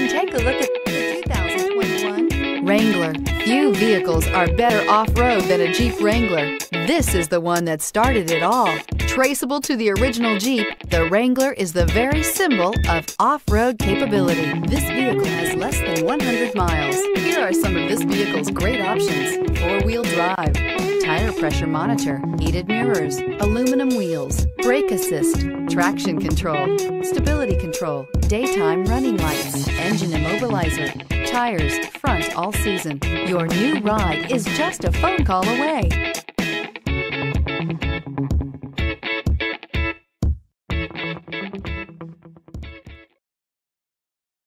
and take a look at the 2021 Wrangler. Few vehicles are better off-road than a Jeep Wrangler. This is the one that started it all. Traceable to the original Jeep, the Wrangler is the very symbol of off-road capability. This vehicle has less than 100 miles. Here are some of this vehicle's great options: four-wheel drive, tire pressure monitor, heated mirrors, aluminum wheels, brake assist, traction control, stability control, daytime running lights, engine immobilizer, tires front all season. Your new ride is just a phone call away.